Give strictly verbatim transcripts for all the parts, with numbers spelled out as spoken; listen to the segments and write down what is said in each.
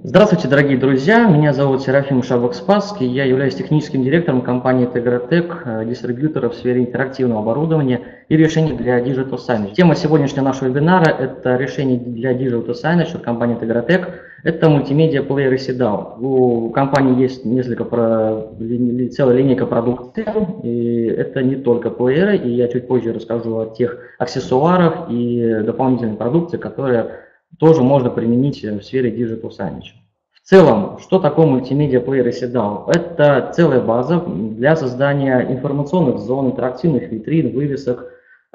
Здравствуйте, дорогие друзья! Меня зовут Серафим Шабок-Спасский. Я являюсь техническим директором компании Tegra-Tech, дистрибьютора в сфере интерактивного оборудования и решений для Digital Signage. Тема сегодняшнего нашего вебинара – это решение для Digital Signage от компании Tegra-Tech. Это мультимедиа-плееры седал. У компании есть несколько, целая линейка продукции, и это не только плееры, и я чуть позже расскажу о тех аксессуарах и дополнительной продукции, которые тоже можно применить в сфере Digital Signage. В целом, что такое мультимедиа плеер и седал? Это целая база для создания информационных зон, интерактивных витрин, вывесок,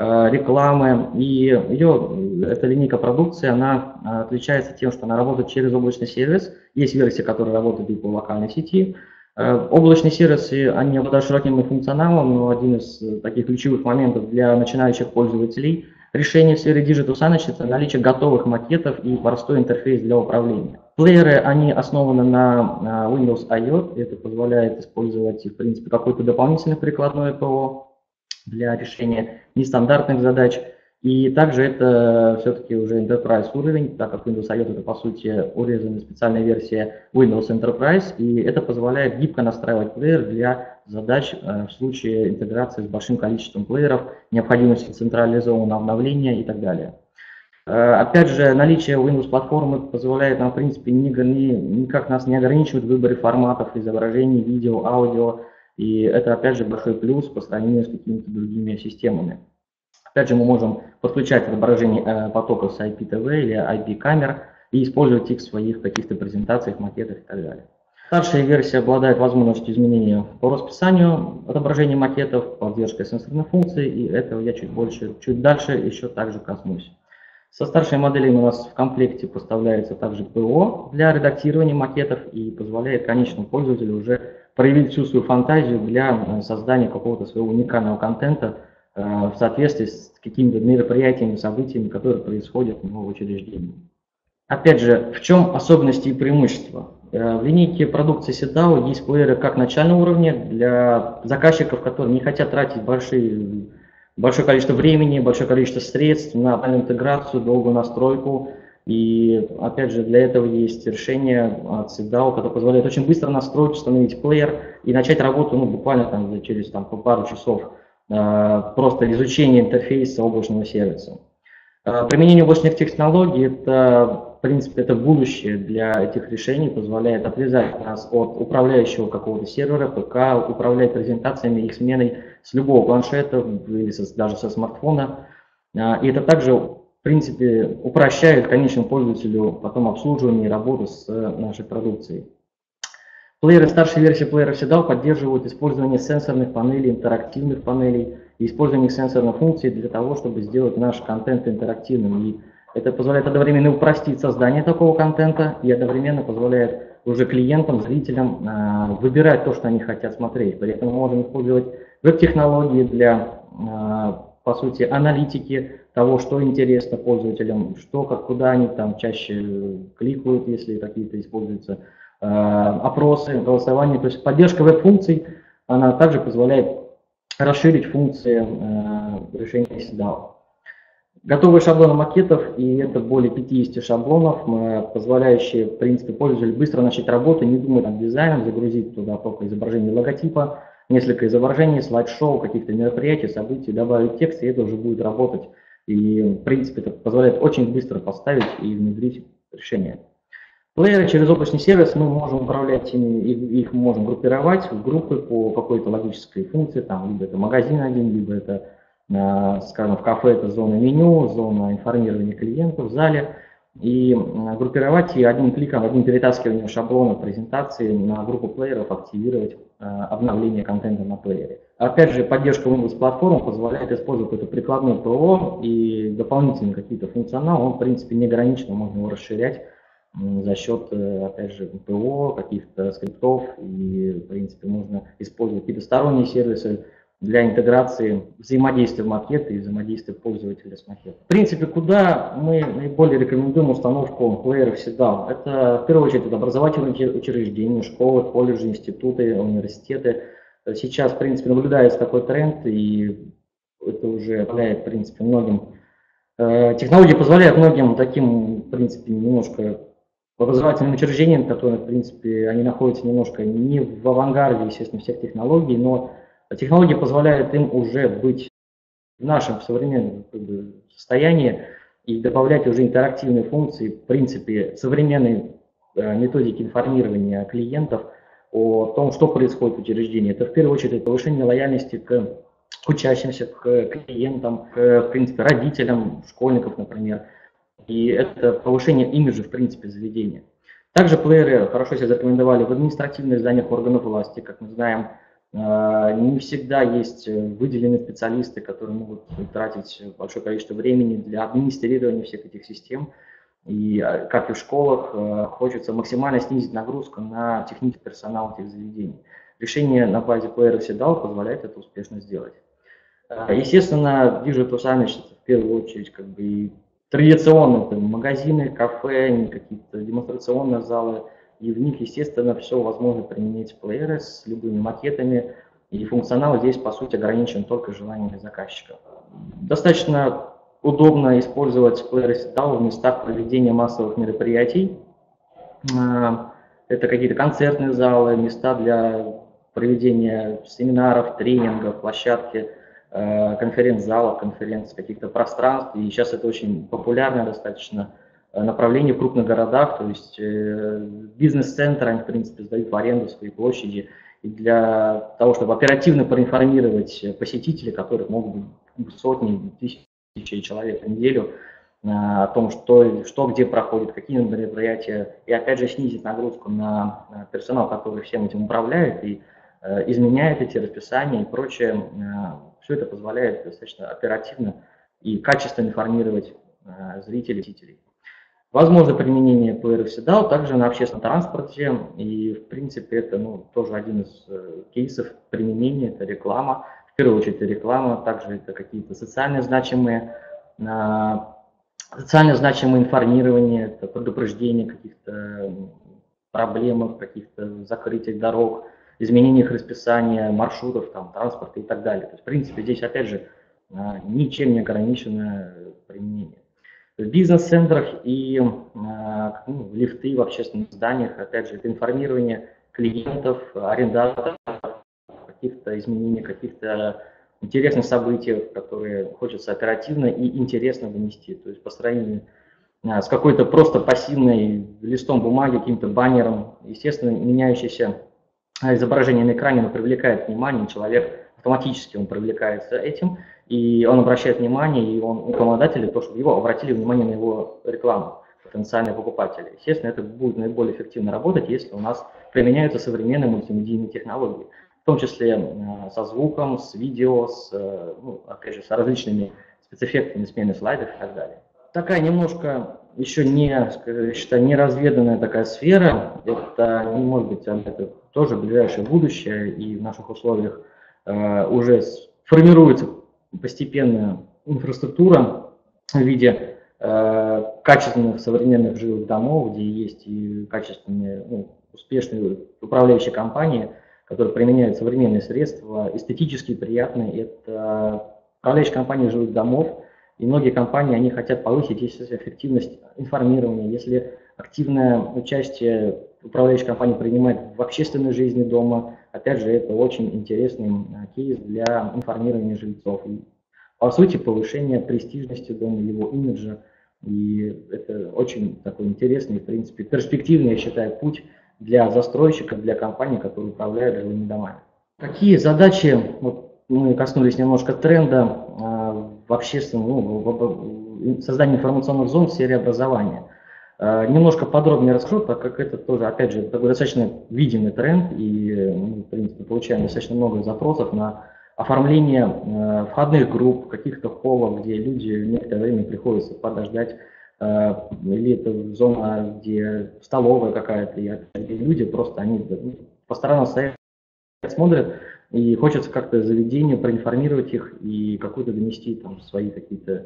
рекламы. И ее, эта линейка продукции, она отличается тем, что она работает через облачный сервис. Есть версии, которые работают и по локальной сети. Облачные сервисы, они обладают широким функционалом, но один из таких ключевых моментов для начинающих пользователей решение в сфере Digital Signage – это наличие готовых макетов и простой интерфейс для управления. Плееры, они основаны на Windows ай о, это позволяет использовать, в принципе, какой-то дополнительный прикладной ПО для решения нестандартных задач. И также это все-таки уже Enterprise уровень, так как Windows ай о это, по сути, урезанная специальная версия Windows Enterprise, и это позволяет гибко настраивать плеер для задач в случае интеграции с большим количеством плееров, необходимости централизованного обновления и так далее. Опять же, наличие Windows-платформы позволяет нам, в принципе, ни, ни, никак нас не ограничивает в выборе форматов изображений, видео, аудио, и это, опять же, большой плюс по сравнению с какими-то другими системами. Опять же, мы можем подключать отображение потоков с ай пи ти ви или ай пи-камер и использовать их в своих каких-то презентациях, макетах и так далее. Старшая версия обладает возможностью изменения по расписанию отображения макетов, поддержкой сенсорных функций, и этого я чуть больше, чуть дальше еще также коснусь. Со старшей моделью у нас в комплекте поставляется также ПО для редактирования макетов и позволяет конечному пользователю уже проявить всю свою фантазию для создания какого-то своего уникального контента в соответствии с какими-то мероприятиями, событиями, которые происходят в учреждении. Опять же, в чем особенности и преимущества? В линейке продукции седал есть плееры как начального уровня для заказчиков, которые не хотят тратить большие, большое количество времени, большое количество средств на интеграцию, долгую настройку. И опять же, для этого есть решение от седал, которое позволяет очень быстро настроить, установить плеер и начать работу ну, буквально там, через там, пару часов. Просто изучение интерфейса облачного сервиса. Применение облачных технологий – это, в принципе, это будущее для этих решений, позволяет отрезать нас от управляющего какого-то сервера, ПК, управлять презентациями, их сменой с любого планшета или со, даже со смартфона. И это также, в принципе, упрощает конечному пользователю потом обслуживание и работу с нашей продукцией. Плееры старшей версии плеера седал поддерживают использование сенсорных панелей, интерактивных панелей и использование сенсорных функций для того, чтобы сделать наш контент интерактивным. И это позволяет одновременно упростить создание такого контента и одновременно позволяет уже клиентам, зрителям э, выбирать то, что они хотят смотреть. При этом мы можем использовать веб-технологии для, э, по сути, аналитики того, что интересно пользователям, что, как, куда они там чаще кликают, если какие-то используются опросы, голосование, то есть поддержка веб-функций, она также позволяет расширить функции э, решения седал. Готовые шаблоны макетов, и это более пятидесяти шаблонов, позволяющие, в принципе, пользователю быстро начать работу, не думать над дизайном, загрузить туда только изображение логотипа, несколько изображений, слайд-шоу, каких-то мероприятий, событий, добавить текст, и это уже будет работать. И, в принципе, это позволяет очень быстро поставить и внедрить решение. Плееры через облачный сервис мы можем управлять ими, их можем группировать в группы по какой-то логической функции, там, либо это магазин один, либо это, скажем, в кафе это зона меню, зона информирования клиентов в зале, и группировать и одним кликом, одним перетаскиванием шаблона презентации на группу плееров активировать обновление контента на плеере. Опять же, поддержка Windows платформы позволяет использовать это прикладное ПО и дополнительные какие-то функционалы, он, в принципе, не ограничен, можно его расширять за счет, опять же, ПО, каких-то скриптов, и, в принципе, можно использовать какие-то сторонние сервисы для интеграции взаимодействия в макет и взаимодействия пользователя с макетом. В принципе, куда мы наиболее рекомендуем установку плееров седал? Это, в первую очередь, это образовательные учреждения, школы, колледжи, институты, университеты. Сейчас, в принципе, наблюдается такой тренд, и это уже позволяет, в принципе, многим, технологии позволяют многим таким, в принципе, немножко образовательным учреждениям, которые, в принципе, они находятся немножко не в авангарде, естественно, всех технологий, но технологии позволяют им уже быть в нашем современном как бы, состоянии и добавлять уже интерактивные функции, в принципе, современной э, методики информирования клиентов о том, что происходит в учреждении. Это в первую очередь повышение лояльности к учащимся, к клиентам, к, в принципе, родителям школьников, например. И это повышение имиджа, в принципе, заведения. Также плееры хорошо себя зарекомендовали в административных зданиях органов власти. Как мы знаем, не всегда есть выделенные специалисты, которые могут тратить большое количество времени для администрирования всех этих систем. И, как и в школах, хочется максимально снизить нагрузку на технический персонал этих заведений. Решение на базе плеера седал позволяет это успешно сделать. Естественно, Digital Summit в первую очередь как бы и традиционно это магазины, кафе, какие-то демонстрационные залы, и в них, естественно, все возможно применить плееры с любыми макетами, и функционал здесь, по сути, ограничен только желаниями заказчика. Достаточно удобно использовать плееры седал в местах проведения массовых мероприятий. Это какие-то концертные залы, места для проведения семинаров, тренингов, площадки, конференц-залов, конференц, каких-то пространств. И сейчас это очень популярное достаточно направление в крупных городах, то есть бизнес-центры, они, в принципе, сдают в аренду свои площади. И для того, чтобы оперативно проинформировать посетителей, которых могут быть сотни, тысячи человек в неделю, о том, что, что где проходит, какие мероприятия, и опять же снизить нагрузку на персонал, который всем этим управляет и изменяет эти расписания и прочее. Все это позволяет достаточно оперативно и качественно информировать зрителей, зрителей. Возможно применение плееров седал также на общественном транспорте, и в принципе это ну, тоже один из кейсов применения, это реклама, в первую очередь это реклама, также это какие-то социально значимые, социально значимое информирование, это предупреждение каких-то проблем, каких-то закрытиях дорог, изменениях расписания маршрутов, там, транспорта и так далее. То есть, в принципе, здесь, опять же, ничем не ограничено применение. В бизнес-центрах и ну, лифты в общественных зданиях, опять же, это информирование клиентов, арендаторов, каких-то изменений, каких-то интересных событий, которые хочется оперативно и интересно донести. То есть по сравнению с какой-то просто пассивной листом бумаги, каким-то баннером, естественно, меняющийся изображение на экране, оно привлекает внимание, человек автоматически он привлекается этим, и он обращает внимание, и он рекламодатели, то, чтобы его обратили внимание на его рекламу, потенциальные покупатели. Естественно, это будет наиболее эффективно работать, если у нас применяются современные мультимедийные технологии, в том числе со звуком, с видео, с, ну, опять же, с различными спецэффектами смены слайдов и так далее. Такая немножко еще не, считаю, неразведанная такая сфера, это, не может быть, это тоже ближайшее будущее, и в наших условиях э, уже формируется постепенно инфраструктура в виде э, качественных современных жилых домов, где есть и качественные, ну, успешные управляющие компании, которые применяют современные средства, эстетически приятные. Это управляющие компании жилых домов, и многие компании, они хотят повысить, если эффективность информирования, если активное участие управляющей компании принимает в общественной жизни дома. Опять же, это очень интересный кейс для информирования жильцов. И, по сути, повышение престижности дома, его имиджа. И это очень такой интересный, в принципе, перспективный, я считаю, путь для застройщиков, для компаний, которые управляют жилыми домами. Какие задачи, вот мы коснулись немножко тренда в общественном, ну, в создании информационных зон в сфере образования. Немножко подробнее расскажу, так как это тоже, опять же, такой достаточно видимый тренд, и мы, в принципе, получаем достаточно много запросов на оформление входных групп, каких-то холлов, где люди некоторое время приходится подождать, или это зона, где столовая какая-то, и люди просто, они по сторонам стоят, смотрят, и хочется как-то заведение проинформировать их и какую-то донести там свои какие-то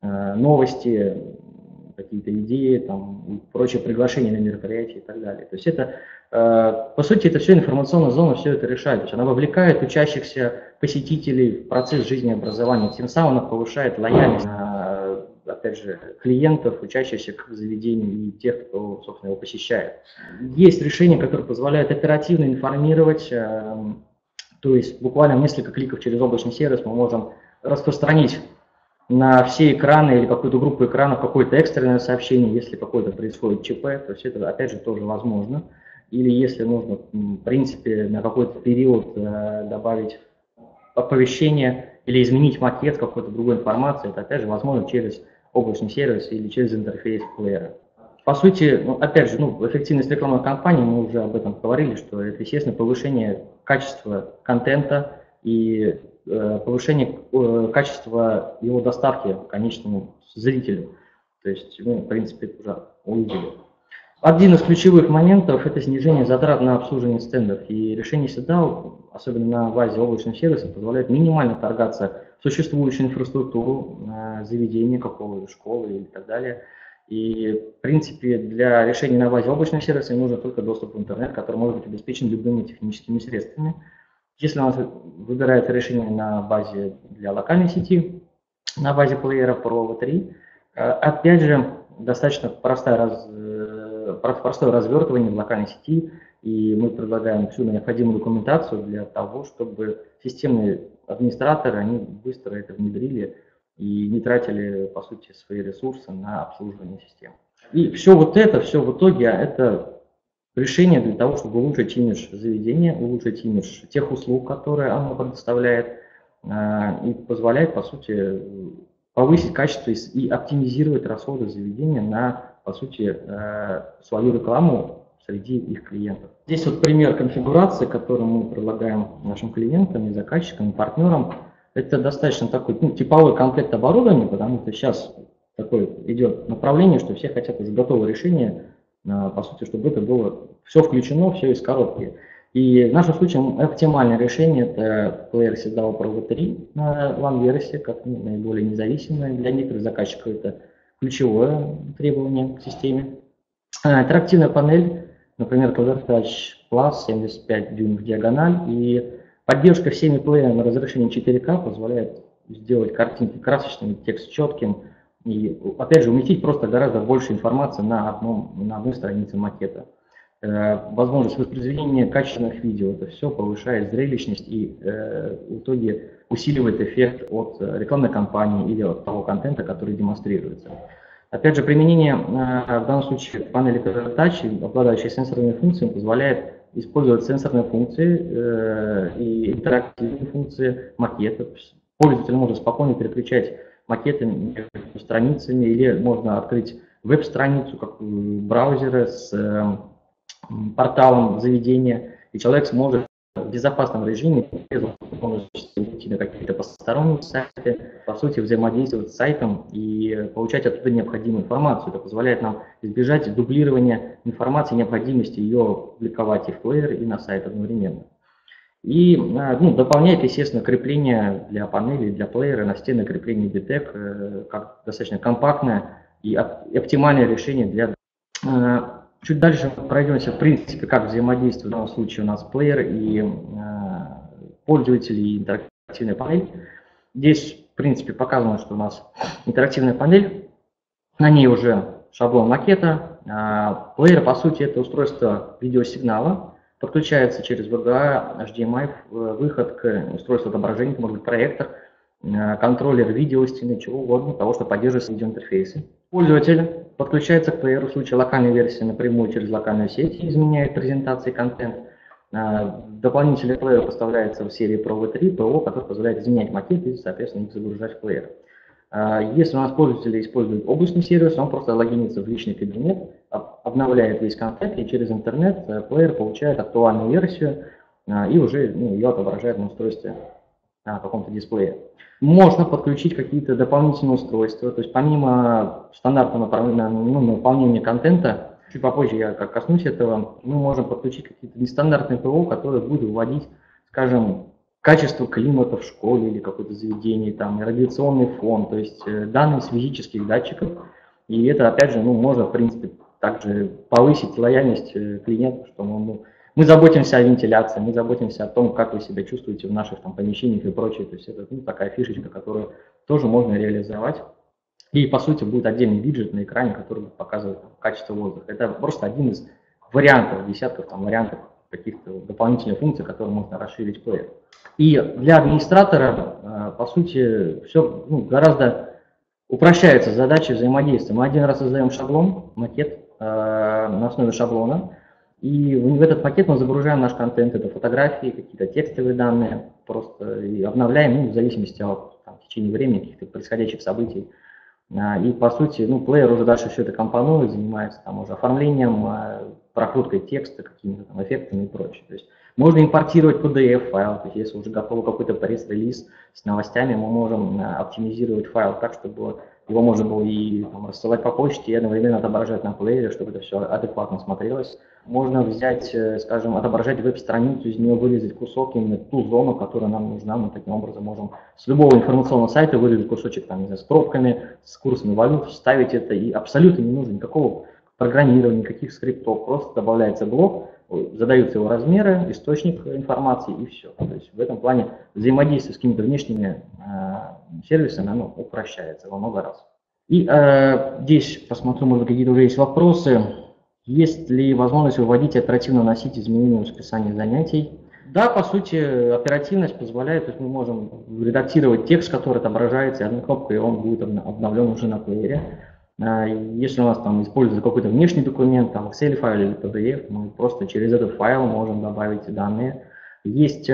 новости, какие-то идеи, там, и прочие приглашения на мероприятия и так далее. То есть это, э, по сути, это все информационная зона, все это решает. То есть она вовлекает учащихся посетителей в процесс жизни и образования, тем самым она повышает лояльность, э, опять же, клиентов, учащихся к заведению и тех, кто, собственно, его посещает. Есть решения, которые позволяют оперативно информировать, то есть буквально в несколько кликов через облачный сервис мы можем распространить на все экраны или какую-то группу экранов какое-то экстренное сообщение, если какое-то происходит ЧП, то есть это, опять же, тоже возможно. Или если нужно, в принципе, на какой-то период добавить оповещение или изменить макет какой-то другой информации, это опять же возможно через облачный сервис или через интерфейс плеера. По сути, ну, опять же, ну, эффективность рекламной кампании, мы уже об этом говорили, что это, естественно, повышение качества контента и э, повышение э, качества его доставки конечному зрителю. То есть мы, в принципе, это уже увидели. Один из ключевых моментов – это снижение затрат на обслуживание стендов. И решение седал, особенно на базе облачных сервисов, позволяет минимально вторгаться в существующую инфраструктуру э, заведения, какого-то школы и так далее. И, в принципе, для решения на базе облачных сервисов нужен только доступ в интернет, который может быть обеспечен любыми техническими средствами. Если у нас выбирается решение на базе для локальной сети, на базе плеера Pro ви три, э, опять же, достаточно простая раз, простое развертывание в локальной сети, и мы предлагаем всю необходимую документацию для того, чтобы системные администраторы, они быстро это внедрили и не тратили, по сути, свои ресурсы на обслуживание систем. И все вот это, все в итоге, это решение для того, чтобы улучшить имидж заведения, улучшить имидж тех услуг, которые оно предоставляет, и позволяет, по сути, повысить качество и оптимизировать расходы заведения на, по сути, свою рекламу среди их клиентов. Здесь вот пример конфигурации, который мы предлагаем нашим клиентам и заказчикам, и партнерам. Это достаточно такой, ну, типовой комплект оборудования, потому что сейчас такое идет направление, что все хотят уже готовое решение, по сути, чтобы это было все включено, все из коробки. И в нашем случае оптимальное решение – это плеер седал Pro ви три на ван-версии, как наиболее независимое. Для некоторых заказчиков это ключевое требование к системе. Интерактивная панель, например, ClearTouch Plus семьдесят пять дюймов диагональ, и поддержка всеми плеерами на разрешении четыре ка позволяет сделать картинки красочными, текст четким и, опять же, уместить просто гораздо больше информации на, одном, на одной странице макета. Э, возможность воспроизведения качественных видео, это все повышает зрелищность и э, в итоге усиливает эффект от рекламной кампании или от того контента, который демонстрируется. Опять же, применение э, в данном случае панели ClearTouch, обладающей сенсорными функциями, позволяет использовать сенсорные функции э, и интерактивные функции макета. Пользователь может спокойно переключать макеты между страницами, или можно открыть веб-страницу, как браузера с э, порталом заведения, и человек сможет в безопасном режиме уйти на какие-то посторонние сайты, по сути, взаимодействовать с сайтом и получать оттуда необходимую информацию. Это позволяет нам избежать дублирования информации, необходимости ее публиковать и в плеер, и на сайт одновременно. И ну, дополняет, естественно, крепление для панели, для плеера, настенное крепление би тек, как достаточно компактное и оптимальное решение для... Чуть дальше пройдемся, в принципе, как взаимодействует в данном случае у нас плеер и пользователи, и интерактивная панель. Здесь, в принципе, показано, что у нас интерактивная панель, на ней уже шаблон макета. Плеер, по сути, это устройство видеосигнала, подключается через ви джи эй, эйч ди эм ай, выход к устройству отображения, может быть проектор, контроллер видео, стены, чего угодно, того, что поддерживает видеоинтерфейсы. Пользователь подключается к плееру в случае локальной версии напрямую через локальную сеть и изменяет презентации контент. Дополнительный плеер поставляется в серии Pro ви три, ПО, который позволяет изменять макеты и, соответственно, их загружать в плеер. Если у нас пользователи используют облачный сервис, он просто логинится в личный кабинет, обновляет весь контент, и через интернет плеер получает актуальную версию и уже ну, ее отображает на устройстве на каком-то дисплее. Можно подключить какие-то дополнительные устройства, то есть помимо стандартного направления, ну, наполнения контента, чуть попозже я как коснусь этого, мы можем подключить какие-то нестандартные ПО, которые будут вводить, скажем, качество климата в школе или какое-то заведение, там, радиационный фон, то есть данные с физических датчиков. И это, опять же, ну, можно, в принципе, также повысить лояльность клиента, что ну, ну, мы заботимся о вентиляции, мы заботимся о том, как вы себя чувствуете в наших там, помещениях и прочее. То есть это ну, такая фишечка, которую тоже можно реализовать И, по сути, будет отдельный виджет на экране, который будет показывать там, качество воздуха. Это просто один из вариантов, десятков там, вариантов каких-то дополнительных функций, которые можно расширить плеер. И для администратора, по сути, все ну, гораздо упрощается задача взаимодействия. Мы один раз создаем шаблон, макет э, на основе шаблона, и в этот пакет мы загружаем наш контент, это фотографии, какие-то текстовые данные, просто и обновляем ну, в зависимости от там, течения времени, каких-то происходящих событий. И по сути, ну, плеер уже дальше все это компонует, занимается там уже оформлением, прокруткой текста, какими-то там эффектами и прочее. То есть можно импортировать пи ди эф-файл, то есть если уже готов какой-то пресс-релиз с новостями, мы можем оптимизировать файл так, чтобы его можно было и там, рассылать по почте, и одновременно отображать на плеере, чтобы это все адекватно смотрелось. Можно взять, скажем, отображать веб-страницу, из нее вырезать кусок, именно ту зону, которая нам нужна. Мы таким образом можем с любого информационного сайта вырезать кусочек там, не знаю, с пробками, с курсами валют, вставить это, и абсолютно не нужно никакого программирования, никаких скриптов. Просто добавляется блок, задаются его размеры, источник информации и все. То есть в этом плане взаимодействие с какими-то внешними э, сервисами оно упрощается во много раз. И э, здесь посмотрю, может быть, какие-то уже есть вопросы. Есть ли возможность выводить и оперативно вносить изменения в расписание занятий? Да, по сути, оперативность позволяет, то есть мы можем редактировать текст, который отображается, и одной кнопкой и он будет обновлен уже на плеере. Если у нас там используется какой-то внешний документ, там Excel файл или пи ди эф, мы просто через этот файл можем добавить данные. Есть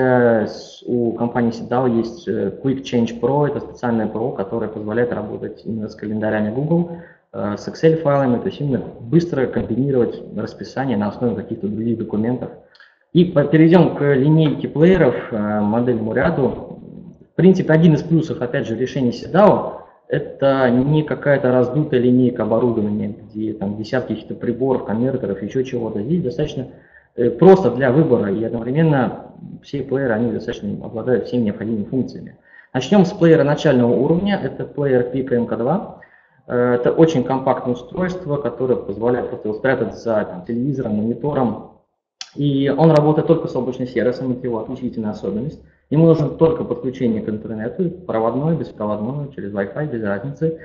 у компании Сидал есть Quick Change Pro, это специальное ПО, которое позволяет работать именно с календарями Google, с Excel файлами, то есть именно быстро комбинировать расписание на основе каких-то других документов. И перейдем к линейке плееров, модельному ряду. В принципе, один из плюсов, опять же, решения Сидал — это не какая-то раздутая линейка оборудования, где там десятки каких-то приборов, конвертеров, еще чего-то. Здесь достаточно просто для выбора, и одновременно все плееры, они достаточно обладают всеми необходимыми функциями. Начнем с плеера начального уровня, это плеер Pico эм ка два. Это очень компактное устройство, которое позволяет просто его спрятать за там, телевизором, монитором. И он работает только с облачным сервисом, это его отличительная особенность. Ему нужно только подключение к интернету, проводное, беспроводное, через Wi-Fi, без разницы.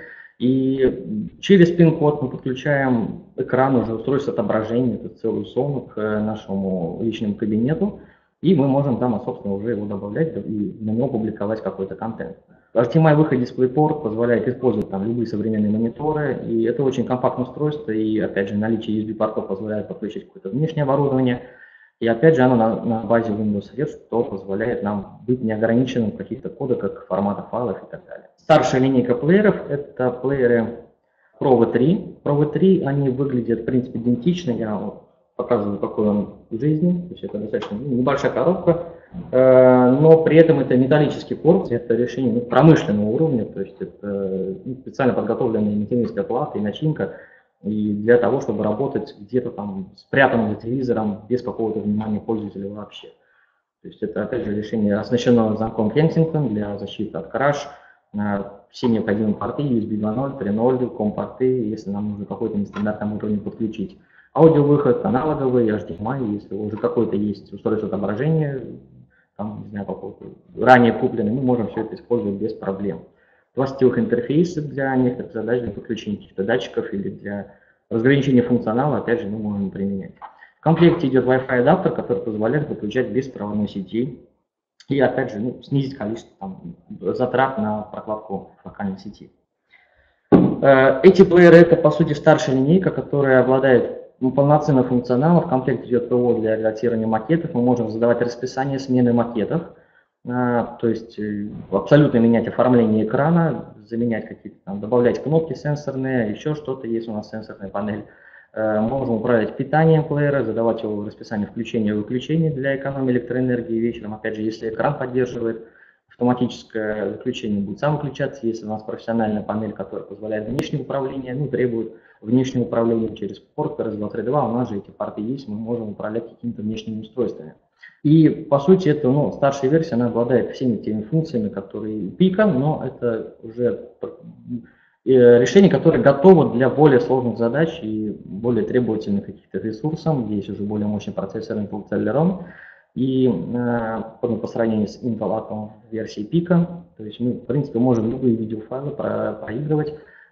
И через пин-код мы подключаем экран, уже устройство отображения, это целую зону к нашему личному кабинету. И мы можем там, собственно, уже его добавлять и на него публиковать какой-то контент. эйч ди эм ай-выход DisplayPort позволяет использовать там любые современные мониторы, и это очень компактное устройство, и опять же наличие ю эс би-портов позволяет подключить какое-то внешнее оборудование, и опять же оно на, на базе Windows средств, что позволяет нам быть неограниченным в каких-то кодеках, форматах файлов и так далее. Старшая линейка плееров — это плееры Pro ви три. Pro ви три, они выглядят в принципе идентично, я вот показываю, какой он в жизни, то есть это достаточно небольшая коробка, но при этом это металлический корпус, это решение ну, промышленного уровня, то есть это ну, специально подготовленная материнская плата и начинка, и для того, чтобы работать где-то там спрятанным за телевизором без какого-то внимания пользователя вообще. То есть это опять же решение оснащено замком Kensington для защиты от краш, все необходимые порты ю эс би два ноль, три ноль, ком-порты, если нам нужно какой-то нестандартный уровень подключить. Аудиовыход аналоговый, эйч ди эм ай, если уже какое-то есть устройство отображения, там, не знаю, какого-то ранее купленный, мы можем все это использовать без проблем. Два сетевых интерфейса для некоторых задач, для подключения каких-то датчиков или для разграничения функционала, опять же, мы можем применять. В комплекте идет Wi-Fi адаптер, который позволяет подключать беспроводной сети и, опять же, ну, снизить количество там, затрат на прокладку локальной сети. Эти плееры — это, по сути, старшая линейка, которая обладает ну, полноценным функционалом. В комплекте идет ПО для редактирования макетов. Мы можем задавать расписание смены макетов, то есть абсолютно менять оформление экрана, заменять какие-то там, добавлять кнопки сенсорные, еще что-то есть у нас сенсорная панель. Можем управлять питанием плеера, задавать его расписание включения и выключения для экономии электроэнергии вечером. Опять же, если экран поддерживает автоматическое выключение, будет сам выключаться. Если у нас профессиональная панель, которая позволяет внешнее управление, ну, требует внешнего управления через порт раз два три два, у нас же эти порты есть, мы можем управлять какими-то внешними устройствами. И по сути это ну, старшая версия, она обладает всеми теми функциями, которые Pico, но это уже решение, которое готово для более сложных задач и более требовательных каких-то ресурсов, где есть уже более мощный процессор Intel Celeron. И э, по сравнению с Intel Atom версией Pico, то есть мы в принципе можем любые видеофайлы про, проигрывать,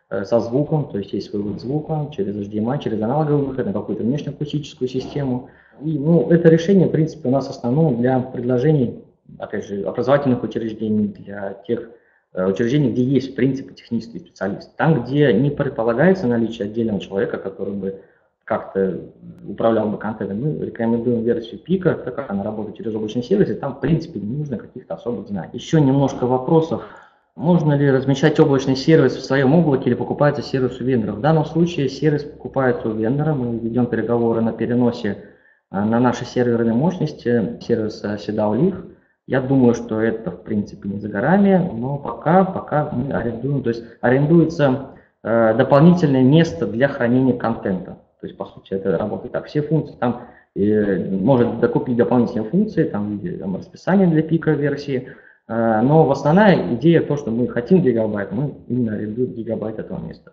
со звуком, то есть есть вывод звука через эйч ди эм ай, через аналоговый выход на какую-то внешнюю акустическую систему. И, ну, это решение, в принципе, у нас основное для предложений, опять же, образовательных учреждений, для тех учреждений, где есть, в принципе, технический специалист. Там, где не предполагается наличие отдельного человека, который бы как-то управлял бы контентом, мы рекомендуем версию пика, так как она работает через облачный сервис, и там, в принципе, не нужно каких-то особых знаний. Еще немножко вопросов. Можно ли размещать облачный сервис в своем облаке или покупается сервис у вендора? В данном случае сервис покупается у вендора, мы ведем переговоры на переносе на наши серверные мощности сервиса Седау Лив. Я думаю, что это, в принципе, не за горами, но пока, пока мы арендуем, то есть арендуется э, дополнительное место для хранения контента. То есть, по сути, это работает так. Все функции там э, может докупить дополнительные функции, там, в виде там, расписания для пика версии, э, но основная идея то, что мы хотим гигабайт, мы именно арендуем гигабайт этого места.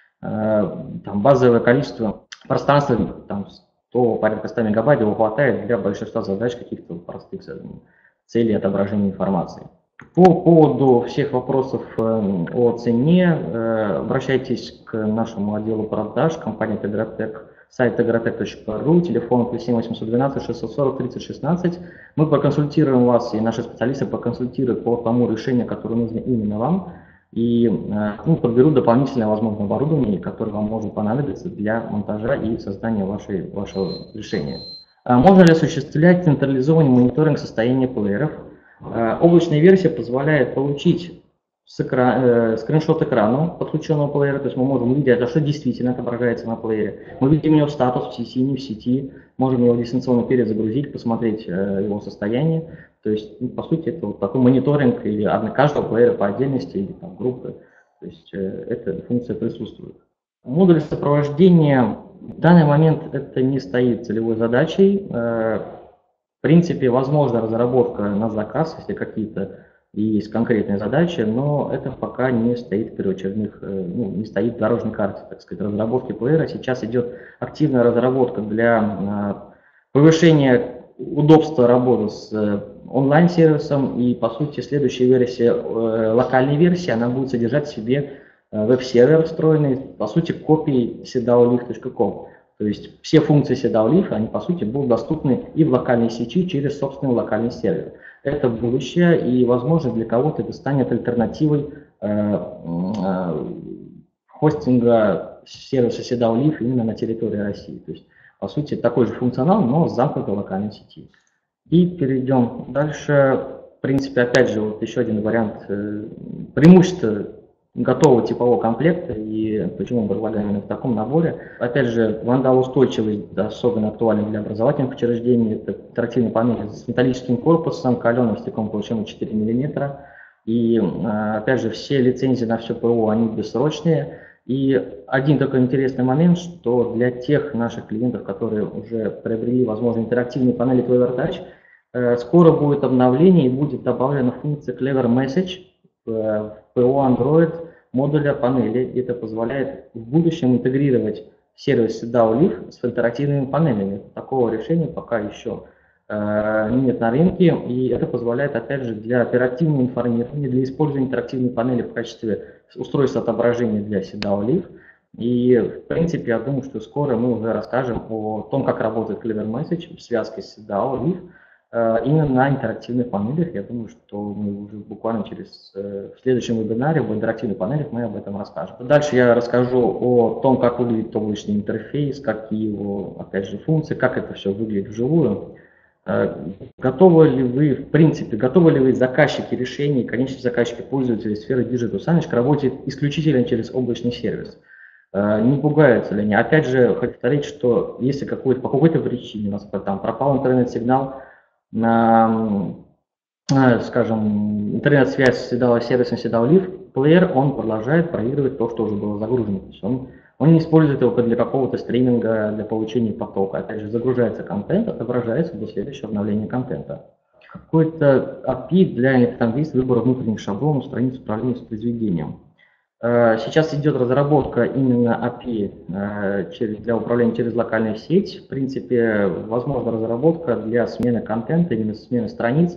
Э, там базовое количество пространства, там, сто, порядка ста мегабайт, его хватает для большинства задач каких-то простых целей отображения информации. По поводу всех вопросов о цене, обращайтесь к нашему отделу продаж, компания Tegrotech, сайт tegrotech точка ру, телефон плюс семь восемьсот двенадцать шестьсот сорок тридцать шестнадцать. Мы проконсультируем вас, и наши специалисты проконсультируют по тому решению, которое нужно именно вам, и ну, подберут дополнительное, возможно, оборудование, которое вам может понадобиться для монтажа и создания вашей, вашего решения. Можно ли осуществлять централизованный мониторинг состояния плееров? Облачная версия позволяет получить экра... скриншот экрана подключенного плеера, то есть мы можем увидеть, а что действительно отображается на плеере. Мы видим его статус в сети, не в сети, можем его дистанционно перезагрузить, посмотреть его состояние. То есть, ну, по сути, это вот такой мониторинг или каждого плеера по отдельности или там, группы. То есть эта функция присутствует. Модуль сопровождения в данный момент это не стоит целевой задачей. В принципе, возможна разработка на заказ, если какие-то есть конкретные задачи, но это пока не стоит первоочередных, ну, не стоит в дорожной карте, так сказать, разработки плеера. Сейчас идет активная разработка для повышения удобства работы с онлайн-сервисом, и, по сути, следующая версия, локальная версия, она будет содержать в себе веб-сервер встроенный, по сути, копией седау лив точка ком. То есть все функции Седау Лив, они, по сути, будут доступны и в локальной сети через собственный локальный сервер. Это будущее, и, возможно, для кого-то это станет альтернативой э, э, хостинга сервиса Седау Лив именно на территории России. То есть, по сути, такой же функционал, но с замкнутой локальной сети. И перейдем дальше. В принципе, опять же, вот еще один вариант э, преимущества готового типового комплекта и почему мы предлагаем именно в таком наборе. Опять же, вандалоустойчивость особенно актуальна для образовательных учреждений. Это интерактивный панель с металлическим корпусом, каленым стеклом толщиной четыре миллиметра. И опять же, все лицензии на все ПО, они бессрочные. И один такой интересный момент, что для тех наших клиентов, которые уже приобрели, возможно, интерактивные панели Clever Touch, скоро будет обновление и будет добавлена функция Clever Message в ПО Android модуля панели. Это позволяет в будущем интегрировать сервис Седау Лив с интерактивными панелями. Такого решения пока еще э, нет на рынке, и это позволяет, опять же, для оперативного информирования, для использования интерактивной панели в качестве устройства отображения для Седау Лив. И, в принципе, я думаю, что скоро мы уже расскажем о том, как работает Clever Message в связке с Седау Лив. Именно на интерактивных панелях. Я думаю, что мы уже буквально через в следующем вебинаре в интерактивных панелях мы об этом расскажем. Дальше я расскажу о том, как выглядит облачный интерфейс, какие его, опять же, функции, как это все выглядит вживую. Готовы ли вы, в принципе, готовы ли вы заказчики решений, конечные заказчики, пользователи сферы Digital Signage к работе исключительно через облачный сервис? Не пугаются ли они? Опять же, хочу повторить, что если какой-то, по какой-то причине у нас там пропал интернет-сигнал, на, скажем, интернет-связь с сервисом Седау Лив, плеер, он продолжает проигрывать то, что уже было загружено. То есть он, он не использует его для какого-то стриминга, для получения потока. Опять же, загружается контент, отображается до следующего обновления контента. Какой-то эй пи ай для там есть выбора внутренних шаблонов, страниц управления воспроизведением. Сейчас идет разработка именно эй пи ай для управления через локальную сеть. В принципе, возможна разработка для смены контента, именно смены страниц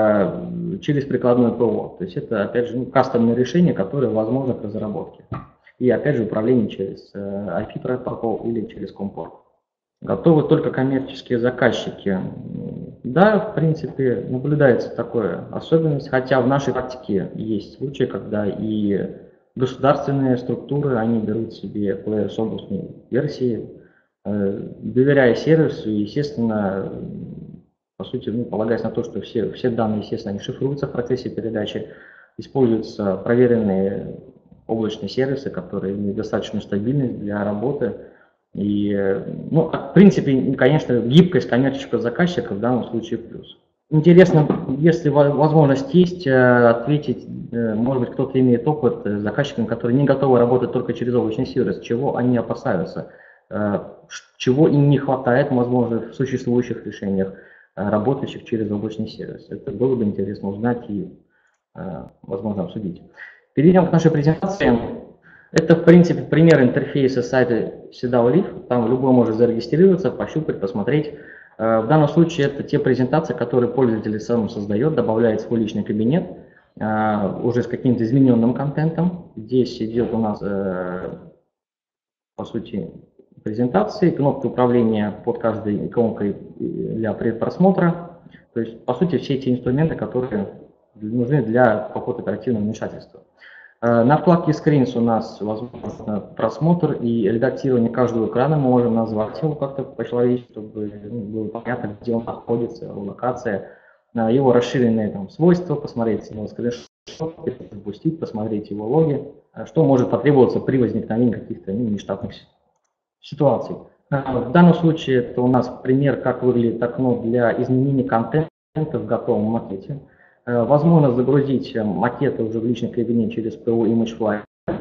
через прикладное ПО. То есть это, опять же, ну, кастомное решение, которое возможно к разработке. и опять же управление через ай пи протокол или через COM-порт. Готовы только коммерческие заказчики. Да, в принципе, наблюдается такая особенность, хотя в нашей практике есть случаи, когда и государственные структуры, они берут себе плеер с облачной версией, доверяя сервису, и, естественно, по сути, ну, полагаясь на то, что все, все данные, естественно, они шифруются в процессе передачи, используются проверенные облачные сервисы, которые имеют достаточную стабильность для работы. И, ну, в принципе, конечно, гибкость коммерческого заказчика в данном случае плюс. Интересно, если возможность есть, ответить, может быть, кто-то имеет опыт с заказчиками, которые не готовы работать только через облачный сервис, чего они опасаются, чего им не хватает, возможно, в существующих решениях, работающих через облачный сервис. Это было бы интересно узнать и, возможно, обсудить. Перейдем к нашей презентации. Это, в принципе, пример интерфейса сайта Седау-Лив. Там любой может зарегистрироваться, пощупать, посмотреть. В данном случае это те презентации, которые пользователь сам создает, добавляет в свой личный кабинет, уже с каким-то измененным контентом. Здесь идет у нас, по сути, презентации, кнопки управления под каждой иконкой для предпросмотра. То есть, по сути, все эти инструменты, которые нужны для какого-то оперативного вмешательства. На вкладке Screens у нас возможно просмотр и редактирование каждого экрана. Мы можем назвать его как-то по-человечески, чтобы было понятно, где он находится, локация, его расширенные там свойства, посмотреть его скриншот, запустить, посмотреть его логи, что может потребоваться при возникновении каких-то ну, нештатных ситуаций. В данном случае это у нас пример, как выглядит окно для изменения контента в готовом макете. Возможно загрузить макеты уже в личный кабинет через пи о ImageFly.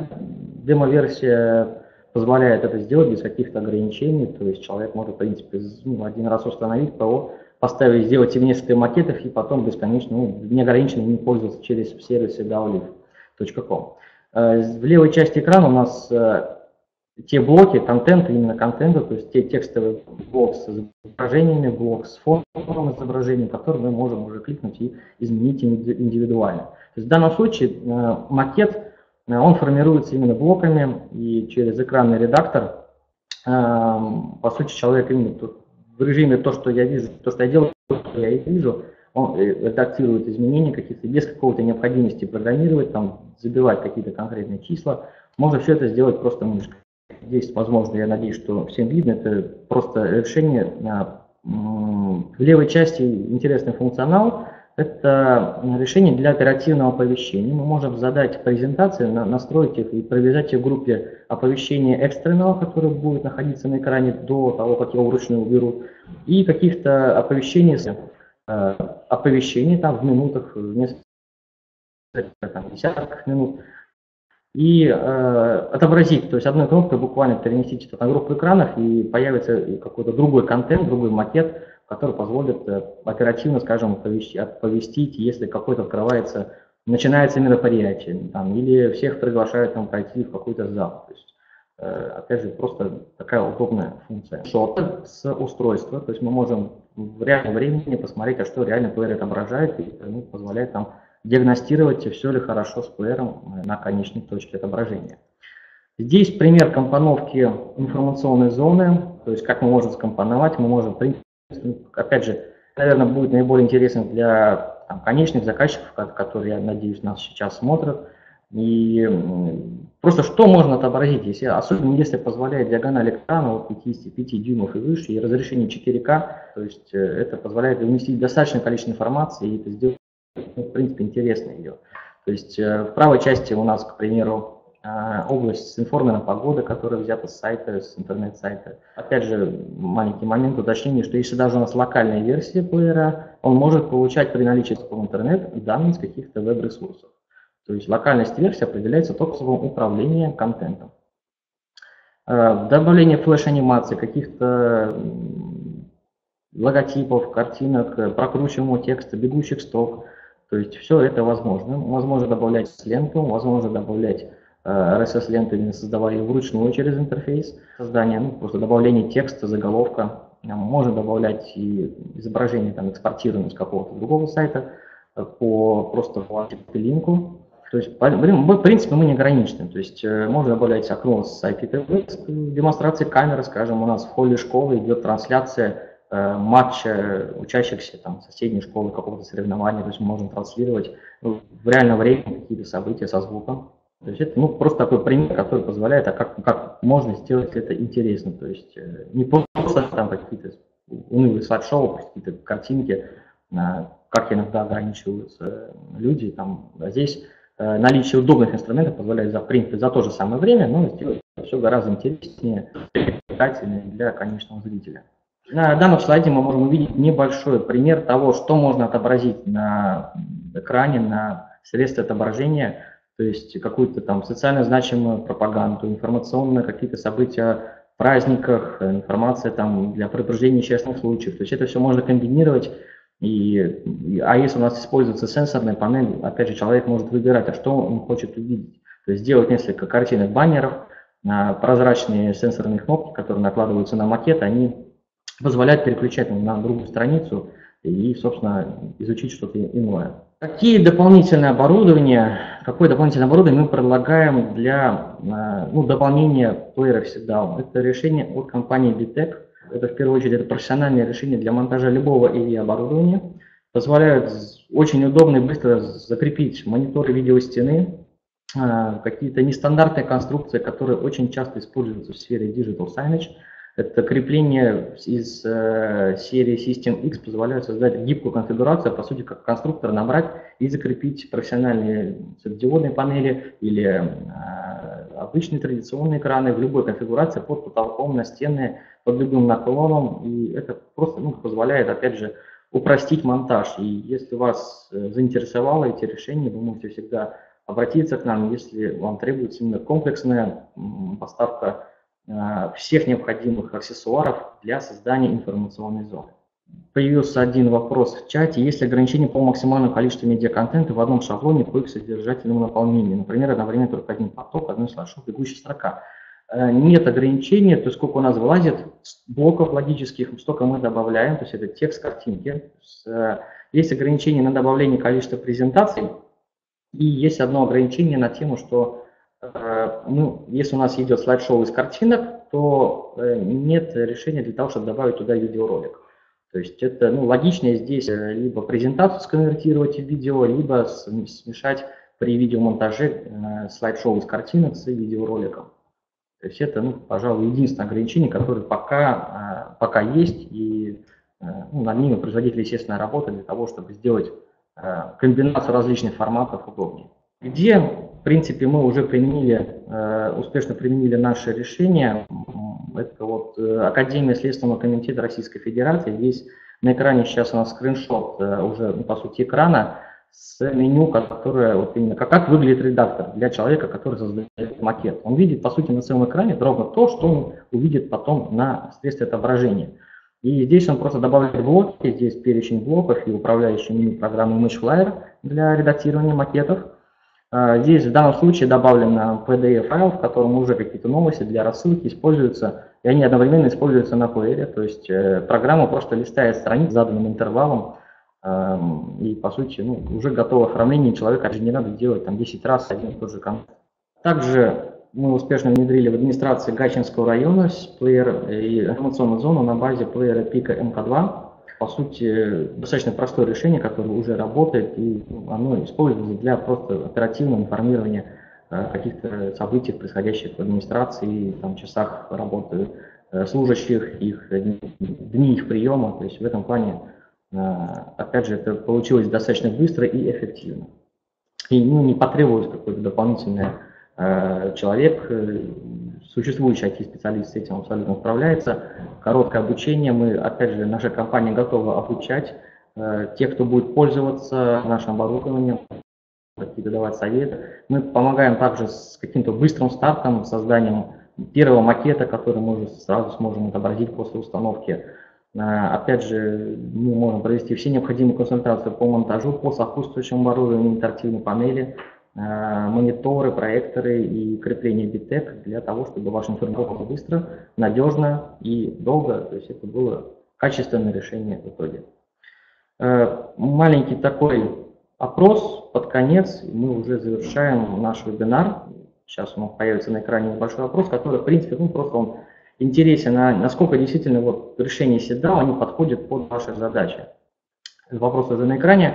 Демо-версия позволяет это сделать без каких-то ограничений, то есть человек может, в принципе, ну, один раз установить пи о, поставить, сделать себе несколько макетов и потом бесконечно, ну, неограниченно не пользоваться через сервис седау-лив точка ком. В левой части экрана у нас те блоки контента, именно контента, то есть те текстовые блоки с изображениями, блок с фоном изображения, которые мы можем уже кликнуть и изменить индивидуально. То есть в данном случае э, макет, э, он формируется именно блоками, и через экранный редактор, э, по сути, человек именно в режиме то, что я вижу, то, что я делаю, то, что я и вижу, он редактирует изменения какие-то без какого-то необходимости программировать, там, забивать какие-то конкретные числа. Можно все это сделать просто мышкой. Здесь, возможно, я надеюсь, что всем видно, это просто решение. В левой части интересный функционал. Это решение для оперативного оповещения. Мы можем задать презентации, настроить их и привязать их к группе оповещения экстренного, который будет находиться на экране до того, как его вручную уберут, и каких-то оповещений, оповещений там, в минутах, в несколько там, десятках минут. И э, отобразить, то есть одной кнопкой буквально переместить это на группу экранов, и появится какой-то другой контент, другой макет, который позволит э, оперативно, скажем, оповестить, оповестить, если какой-то открывается, начинается мероприятие, там, или всех приглашают там, пройти в какой-то зал. То есть, э, опять же, просто такая удобная функция. Шот с устройства, то есть мы можем в реальном времени посмотреть, а что реально плеер отображает, и ну, позволяет нам диагностировать, все ли хорошо с плеером на конечной точке отображения. Здесь пример компоновки информационной зоны, то есть как мы можем скомпоновать, мы можем, опять же, наверное, будет наиболее интересно для там, конечных заказчиков, которые, я надеюсь, нас сейчас смотрят. И просто что можно отобразить, если, особенно если позволяет диагональ экрана от пятидесяти пяти дюймов и выше, и разрешение четыре ка, то есть это позволяет уместить достаточное количество информации, и это сделать, в принципе, интересно ее. То есть в правой части у нас, к примеру, область с информированной погодой, которая взята с сайта, с интернет-сайта. Опять же, маленький момент уточнения, что если даже у нас локальная версия плеера, он может получать при наличии в интернет данные из каких-то веб-ресурсов. То есть локальность версии определяется только способом управления контентом. Добавление флеш-анимации, каких-то логотипов, картинок, прокручиваемого текста, бегущих строк. То есть все это возможно. Возможно добавлять ленту, возможно добавлять эр эс эс-ленту, именно создавая ее вручную через интерфейс создания, ну, просто добавление текста, заголовка. Можно добавлять и изображение, там, экспортированное с какого-то другого сайта по просто по линку. То есть, по- в принципе, мы не ограничены. То есть э, можно добавлять окно с ай пи ти ви, с демонстрацией камеры, скажем, у нас в холле школы идет трансляция э, матча учащихся там, соседней школы, какого-то соревнования, то есть мы можем транслировать ну, в реальном времени какие-то события со звуком. То есть это ну, просто такой пример, который позволяет, а как, как можно сделать это интересно. То есть э, не просто там какие-то унылые слайд-шоу, какие-то картинки, э, как иногда ограничиваются люди. Там, а здесь э, наличие удобных инструментов позволяет, за, в принципе, за то же самое время, но сделать все гораздо интереснее, привлекательнее для конечного зрителя. На данном слайде мы можем увидеть небольшой пример того, что можно отобразить на экране, на средстве отображения, то есть какую-то там социально значимую пропаганду, информационные какие-то события о праздниках, информация там для предупреждения несчастных случаев. То есть это все можно комбинировать. И, а если у нас используется сенсорная панель, опять же, человек может выбирать, а что он хочет увидеть. То есть сделать несколько картинок баннеров, прозрачные сенсорные кнопки, которые накладываются на макет, они позволяют переключать на другую страницу и, собственно, изучить что-то иное. Какие дополнительные оборудования, какое дополнительное оборудование мы предлагаем для ну, дополнения плееров сигнала? Это решение от компании Bitec. Это в первую очередь это профессиональное решение для монтажа любого эй ви-оборудования. Позволяют очень удобно и быстро закрепить мониторы видеостены, какие-то нестандартные конструкции, которые очень часто используются в сфере Digital Signage. Это крепление из э, серии System X позволяет создать гибкую конфигурацию, по сути, как конструктор набрать и закрепить профессиональные светодиодные панели или э, обычные традиционные экраны в любой конфигурации под потолком, на стены, под любым наклоном. И это просто ну, позволяет, опять же, упростить монтаж. И если вас заинтересовало эти решения, вы можете всегда обратиться к нам, если вам требуется именно комплексная поставка всех необходимых аксессуаров для создания информационной зоны. Появился один вопрос в чате. Есть ли ограничения по максимальному количеству медиаконтента в одном шаблоне по их содержательному наполнению? Например, одновременно только один поток, одной слайд-шоу, бегущая строка. Нет ограничения, то есть сколько у нас вылазит блоков логических, столько мы добавляем, то есть это текст картинки. Есть ограничение на добавление количества презентаций, и есть одно ограничение на тему, что ну, если у нас идет слайд-шоу из картинок, то нет решения для того, чтобы добавить туда видеоролик. То есть это ну, логичнее здесь либо презентацию сконвертировать в видео, либо смешать при видеомонтаже слайд-шоу из картинок с видеороликом. То есть это, ну, пожалуй, единственное ограничение, которое пока, пока есть, и ну, над ними производители, естественно, работают для того, чтобы сделать комбинацию различных форматов удобнее. Где, в принципе, мы уже применили, успешно применили наше решение, это вот Академия Следственного комитета Российской Федерации. Здесь на экране сейчас у нас скриншот уже, ну, по сути, экрана с меню, которое, вот именно, как, как выглядит редактор для человека, который создает макет. Он видит, по сути, на своем экране ровно то, что он увидит потом на средстве отображения. И здесь он просто добавляет блоки, здесь перечень блоков и управляющий меню программы ImageFlyer для редактирования макетов. Здесь в данном случае добавлен пи ди эф-файл, в котором уже какие-то новости для рассылки используются, и они одновременно используются на плеере, то есть программа просто листает страницу с заданным интервалом, и по сути ну, уже готово оформление человека, даже не надо делать там десять раз один и тот же контент. Также мы успешно внедрили в администрации Гатчинского района плеер и информационную зону на базе плеера Пика эм ка два. По сути, достаточно простое решение, которое уже работает, и оно используется для просто оперативного информирования каких-то событий, происходящих в администрации, там, часах работы служащих, их дни их приема. То есть в этом плане, опять же, это получилось достаточно быстро и эффективно. И ну, не потребовалось какой-то дополнительный человек, существующий ай ти-специалист с этим абсолютно справляется. Короткое обучение, мы, опять же, наша компания готова обучать э, тех, кто будет пользоваться нашим оборудованием, какие-то давать советы. Мы помогаем также с каким-то быстрым стартом, созданием первого макета, который мы уже сразу сможем отобразить после установки. Э, опять же, мы можем провести все необходимые консультации по монтажу, по сопутствующему оборудованию, интерактивной панели, мониторы, проекторы и крепление Bitec для того, чтобы ваша информация была быстро, надежно и долго, то есть это было качественное решение в итоге. Маленький такой опрос под конец, мы уже завершаем наш вебинар. Сейчас он появится на экране небольшой опрос, который, в принципе, ну, просто он интересен, а насколько действительно вот решения седал, они подходят под ваши задачи. Вопрос уже на экране.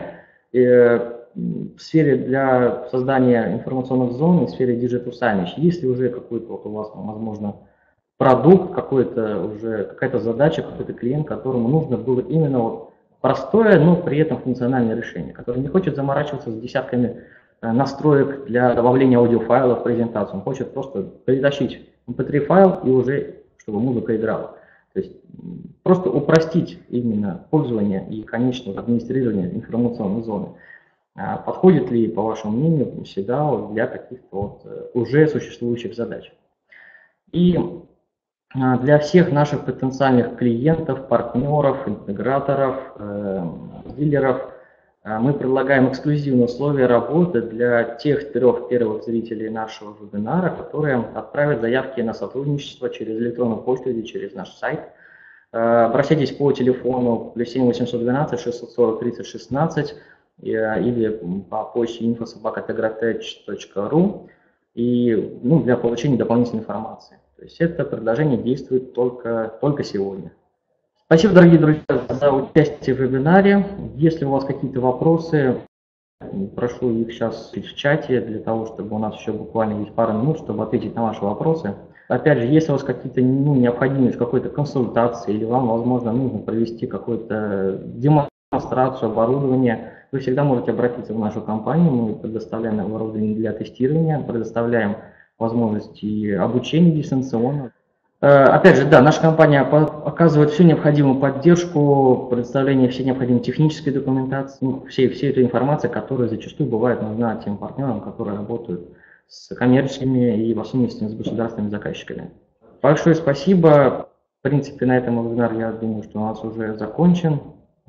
В сфере для создания информационных зон, в сфере Digital Signage, есть ли уже какой-то вот у вас, возможно, продукт, какой-то уже какая-то задача, какой-то клиент, которому нужно было именно вот простое, но при этом функциональное решение, который не хочет заморачиваться с десятками настроек для добавления аудиофайлов в презентацию, он хочет просто перетащить эм пэ три файл и уже, чтобы музыка играла. То есть просто упростить именно пользование и, конечно, администрирование информационной зоны. Подходит ли, по вашему мнению, седал для каких-то вот уже существующих задач? И для всех наших потенциальных клиентов, партнеров, интеграторов, э, дилеров мы предлагаем эксклюзивные условия работы для тех трех первых зрителей нашего вебинара, которые отправят заявки на сотрудничество через электронную почту или через наш сайт. Обращайтесь по телефону плюс семь восемьсот двенадцать шестьсот сорок тридцать шестнадцать или по почте инфо собака тегратеч точка ру и ну, для получения дополнительной информации. То есть это предложение действует только, только сегодня. Спасибо, дорогие друзья, за участие в вебинаре. Если у вас какие-то вопросы, прошу их сейчас в чате, для того, чтобы у нас еще буквально есть пару минут, чтобы ответить на ваши вопросы. Опять же, если у вас какие-то ну, необходимость какой-то консультации, или вам, возможно, нужно провести какую-то демонстрацию оборудования, вы всегда можете обратиться в нашу компанию. Мы предоставляем оборудование для тестирования, предоставляем возможности обучения дистанционно. Опять же, да, наша компания оказывает всю необходимую поддержку, предоставление всей необходимой технической документации, ну, всей, всей этой информации, которая зачастую бывает нужна тем партнерам, которые работают с коммерческими и в особенности с государственными заказчиками. Большое спасибо. В принципе, на этом вебинар, я думаю, что у нас уже закончен.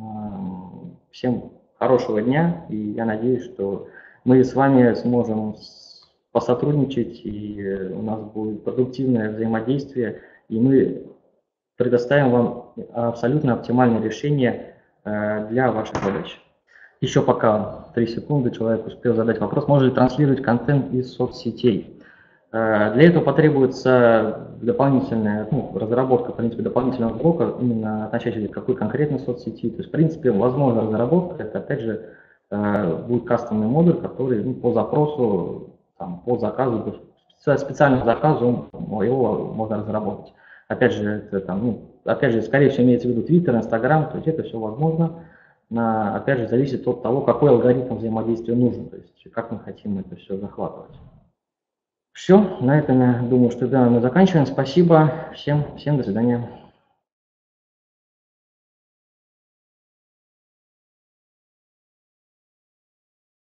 Всем хорошего дня, и я надеюсь, что мы с вами сможем посотрудничать, и у нас будет продуктивное взаимодействие, и мы предоставим вам абсолютно оптимальное решение для ваших задач. Еще пока три секунды человек успел задать вопрос, можно ли транслировать контент из соцсетей. Для этого потребуется дополнительная ну, разработка, в принципе, дополнительного блока, именно относящегося к какой конкретной соцсети. То есть, в принципе, возможно разработка, это, опять же, будет кастомный модуль, который ну, по запросу, там, по заказу, специальному заказу его можно разработать. Опять же, это, там, ну, опять же, скорее всего, имеется в виду Twitter, Instagram, то есть это все возможно. На, опять же, зависит от того, какой алгоритм взаимодействия нужен, то есть как мы хотим это все захватывать. Все, на этом я думаю, что да, мы заканчиваем. Спасибо всем, всем до свидания.